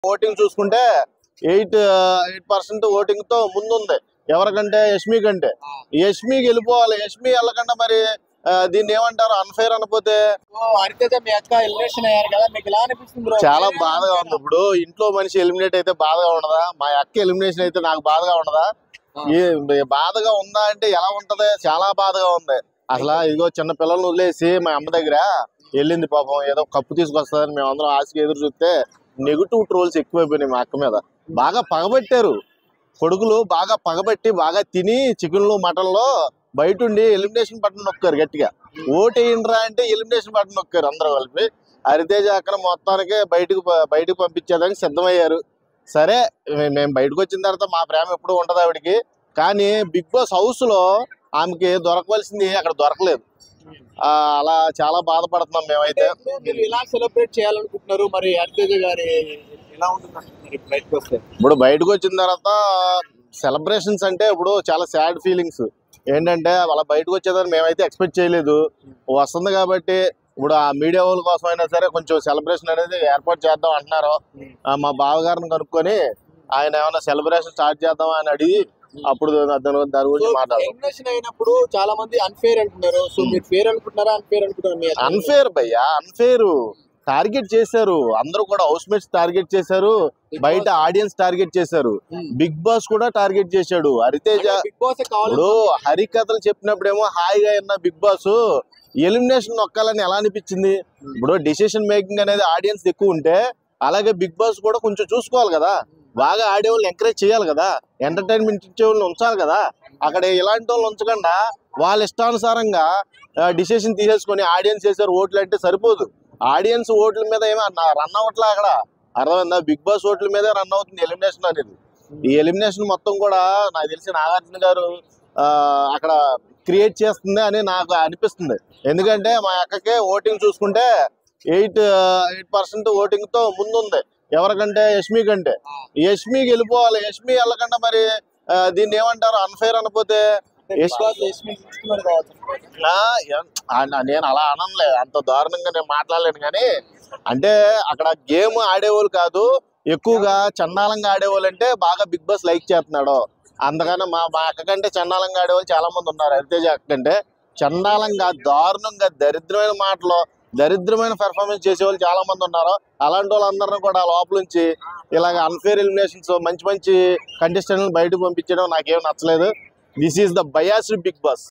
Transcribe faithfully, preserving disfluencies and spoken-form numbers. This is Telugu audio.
ఓటింగ్ చూసుకుంటే ఎయిట్ ఎయిట్ పర్సెంట్ ఓటింగ్ తో ముందుంది. ఎవరికంటే యష్మి కంటే. యష్మి గెలిపోవాలి. యష్మి వెళ్ళకుండా మరి దీన్ని ఏమంటారు, అన్ఫైర్ అనపోతే. చాలా బాధగా ఉంది. ఇప్పుడు ఇంట్లో మనిషి ఎలిమినేట్ అయితే బాధగా ఉండదా? మా అక్క ఎలిమినేషన్ అయితే నాకు బాధగా ఉండదా? ఏ బాధగా ఉందా అంటే ఎలా ఉంటది? చాలా బాధగా ఉంది. అసలు ఇదిగో చిన్న పిల్లల్ని వదిలేసి మా అమ్మ దగ్గర వెళ్ళింది పాపం, ఏదో కప్పు తీసుకొస్తుందని మేము అందరం ఆశకి ఎదురు చూస్తే నెగిటివ్ ట్రోల్స్ ఎక్కువైపోయినాయి మా అక్క మీద. బాగా పగబట్టారు కొడుకులు, బాగా పగబట్టి బాగా తిని చికెన్లు మటన్లో బయట ఉండి ఎలిమినేషన్ బటన్ నొక్కారు గట్టిగా. ఓటు వేయండిరా అంటే ఎలిమినేషన్ బటన్ నొక్కారు అందరూ కలిపి. హరితేజ అక్కడ మొత్తానికి బయటకు బయటకు పంపించేదానికి సిద్ధమయ్యారు. సరే మేము బయటకు వచ్చిన తర్వాత మా ప్రేమ ఎప్పుడు ఉండదు ఆవిడికి. కానీ బిగ్ బాస్ హౌస్ లో ఆమెకి దొరకవలసింది అక్కడ దొరకలేదు. అలా చాలా బాధపడుతున్నాం మేమైతే. ఎలా సెలబ్రేట్ చేయాలనుకుంటున్నారు మరి హరితేజ గారి? ఎలా ఉంటుంది బయటకు వస్తే? ఇప్పుడు బయటకు వచ్చిన తర్వాత సెలబ్రేషన్స్ అంటే ఇప్పుడు చాలా సాడ్ ఫీలింగ్స్. ఏంటంటే వాళ్ళ బయటకు వచ్చేదని మేమైతే ఎక్స్పెక్ట్ చేయలేదు. వస్తుంది కాబట్టి ఇప్పుడు ఆ మీడియా వాళ్ళ కోసం అయినా సరే కొంచెం సెలబ్రేషన్ అనేది ఏర్పాటు చేద్దాం అంటున్నారు. మా బావగారిని కనుక్కొని ఆయన ఏమైనా సెలబ్రేషన్ స్టార్ట్ చేద్దాం అని అడిగి అప్పుడు దాని గురించి మాట్లాడారు. అయినప్పుడు చాలా మంది అన్ఫేర్ అంటున్నారు. సో మీరు ఫేర్ అనుకుంటున్నారా, అన్ఫేర్ అనుకుంటున్నారు? అన్ఫేర్ భయ్యా, అన్ఫేర్. టార్గెట్ చేశారు అందరూ కూడా. హౌస్ మేట్స్ టార్గెట్ చేశారు, బయట ఆడియన్స్ టార్గెట్ చేశారు, బిగ్ బాస్ కూడా టార్గెట్ చేశాడు. హరితేజ ఇప్పుడు హరికథలు చెప్పినప్పుడేమో హాయిగా ఉన్న బిగ్ బాస్ ఎలిమినేషన్ నొక్కాలని ఎలా అనిపించింది? ఇప్పుడు డిసిషన్ మేకింగ్ అనేది ఆడియన్స్ ఎక్కువ ఉంటే అలాగే బిగ్ బాస్ కూడా కొంచెం చూసుకోవాలి కదా. బాగా ఆడే వాళ్ళని ఎంకరేజ్ చేయాలి కదా, ఎంటర్టైన్మెంట్ ఇచ్చే వాళ్ళని ఉంచాలి కదా. అక్కడ ఇలాంటి వాళ్ళు ఉంచకుండా వాళ్ళ ఇష్టానుసారంగా డిసిషన్ తీసేసుకొని ఆడియన్స్ చేశారు ఓట్లు అంటే సరిపోదు. ఆడియన్స్ ఓట్ల మీద ఏమో రన్ అవ్వట్లా అక్కడ, అర్థమైందా? బిగ్ బాస్ ఓట్ల మీదే రన్ అవుతుంది ఎలిమినేషన్ అనేది. ఈ ఎలిమినేషన్ మొత్తం కూడా నాకు తెలిసి నాగార్జున గారు అక్కడ క్రియేట్ చేస్తుంది అని నాకు అనిపిస్తుంది. ఎందుకంటే మా అక్కకే ఓటింగ్ చూసుకుంటే ఎయిట్ ఎయిట్ పర్సెంట్ ఓటింగ్ తో ముందుంది. ఎవరికంటే యష్మి కంటే. యష్మి గెలిపోవాలి. యష్మి వెళ్ళకుండా మరి దీన్ని ఏమంటారు, అన్ఫైర్ అనపోతే. నేను అలా అనలేదు, అంత దారుణంగా నేను మాట్లాడలేను. కానీ అంటే అక్కడ గేమ్ ఆడేవాళ్ళు కాదు, ఎక్కువగా చండాలంగా ఆడేవాళ్ళు అంటే బాగా బిగ్ బాస్ లైక్ చేస్తున్నాడు. అందుకని మా మా అక్క కంటే చండాలంగా ఆడేవాళ్ళు చాలా మంది ఉన్నారు. హరితేజ అక్క కంటే చండాలంగా, దారుణంగా, దరిద్రమైన మాటలు, దరిద్రమైన పెర్ఫార్మెన్స్ చేసేవాళ్ళు చాలా మంది ఉన్నారు. అలాంటి వాళ్ళందరినీ కూడా లోపల నుంచి ఇలాగ అన్ఫేర్ ఎలిమినేషన్స్ మంచి మంచి కంటెస్టెంట్లను బయటకు పంపించడం నాకేం నచ్చలేదు. This is the biased Big boss.